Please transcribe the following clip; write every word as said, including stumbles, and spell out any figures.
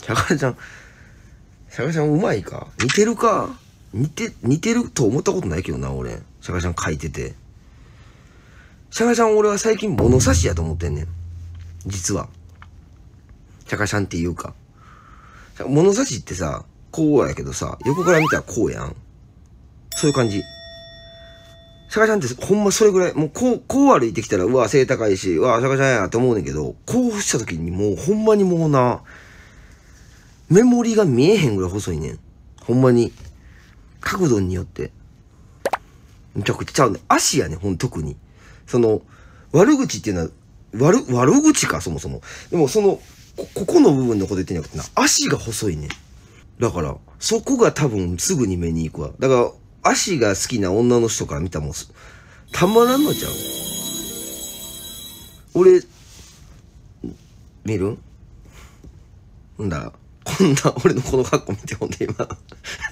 シャカちゃん、シャカちゃんうまいか似てるか似て、似てると思ったことないけどな、俺。シャカちゃん書いてて。シャカちゃん俺は最近物差しやと思ってんねん。実は。シャカちゃんっていうか。物差しってさ、こうやけどさ、横から見たらこうやん。そういう感じ。シャカちゃんってほんまそれぐらい、もうこう、こう歩いてきたら、うわ、背高いし、うわ、シャカちゃんやって思うねんけど、こうした時にもうほんまにもうな、メモリが見えへんぐらい細いねん。ほんまに。角度によって。めちゃくちゃちゃうねん。足やねん、ほん、特に。その、悪口っていうのは、悪、悪口か、そもそも。でもその、こ、ここの部分のこと言ってんじゃなくてな、足が細いねん。だから、そこが多分すぐに目に行くわ。だから、足が好きな女の人から見たらもう、たまらんのちゃう？俺、見る？ほんだら、こんな、俺のこの格好見てほんで今。